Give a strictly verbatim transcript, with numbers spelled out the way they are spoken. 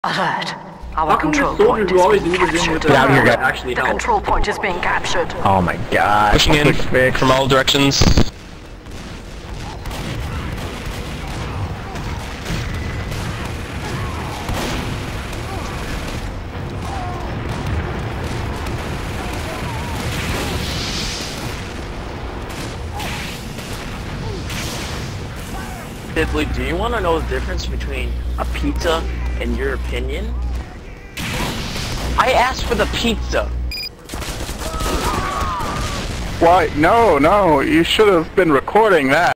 Alert. Our How come control the soldier point who is always being leaves in captured. with Get out of here, the guy. actually The help? control point is being captured. Oh my god. Pushing in Quick fix. from all directions. Diddly, do you want to know the difference between a pizza and your opinion? I asked for the pizza. Why? No, no. You should have been recording that.